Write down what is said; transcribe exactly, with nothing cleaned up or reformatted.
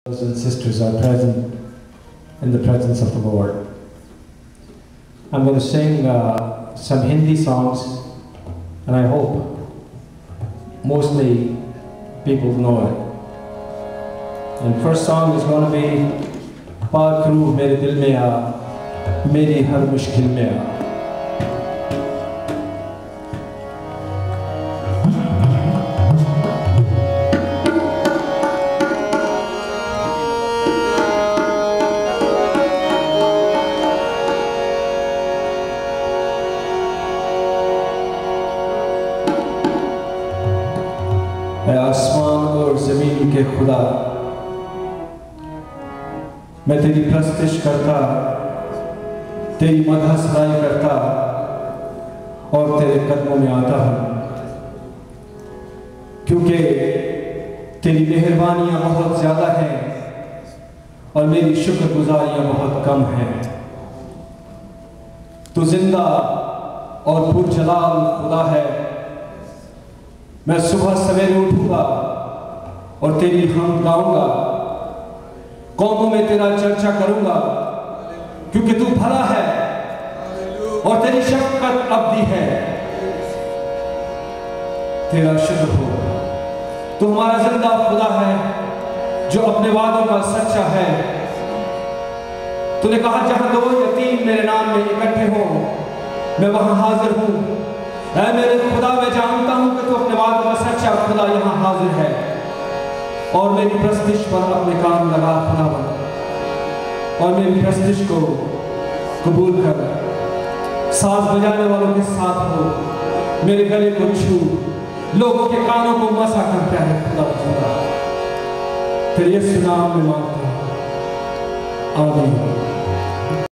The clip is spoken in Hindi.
Brothers and sisters are present in the presence of the Lord. I'm going to sing uh, some Hindi songs, and I hope mostly people know it. And first song is going to be Paak Ruh Mere Dil Mein Aa, Meri Har Mushkil Mein Aa. आसमान और ज़मीन के खुदा, मैं तेरी प्रस्तुति करता, तेरी मदह सराई करता और तेरे कदमों में आता हूँ, क्योंकि तेरी मेहरबानियाँ बहुत ज़्यादा हैं और मेरी शुक्रगुजारियाँ बहुत कम हैं। तू जिंदा और पुरजलाल खुदा है। मैं सुबह सवेरे उठूंगा और तेरी हम गाऊंगा, कौमों में तेरा चर्चा करूंगा, क्योंकि तू भला है और तेरी शफ़क़त अब्दी है। तेरा शुक्र हो, तू हमारा जिंदा खुदा है जो अपने वादों का सच्चा है। तूने कहा जहां दो या तीन मेरे नाम में इकट्ठे हो, मैं वहां हाजिर हूं। ऐ मेरे खुदा, मैं जानता हूं कि तू अपने वादों का सच्चा खुदा यहां हाजिर है और मेरी प्रस्तुति पर अपने काम लगा खुदा बन और मेरी प्रस्तुति को कबूल कर। साज बजाने वालों के साथ हो, मेरे गले को छू, लोगों के कानों को मसा कर प्यारे खुदा खुदा तेरे यीशु नाम में मांगता हूं, आमीन।